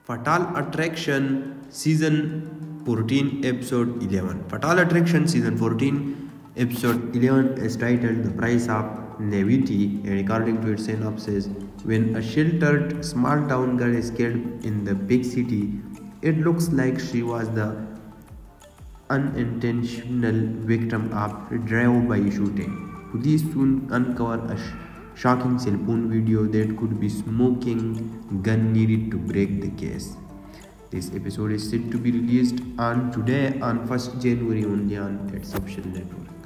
Fatal Attraction Season 14 Episode 11. Fatal Attraction Season 14 Episode 11 is titled The Price of Naivety, and according to its synopsis, when a sheltered small town girl escaped in the big city, it looks like she was the unintentional victim of drive-by shooting. Police soon uncover a shocking cell phone video that could be smoking gun needed to break the case. This episode is set to be released on today on 1st January only on its official network.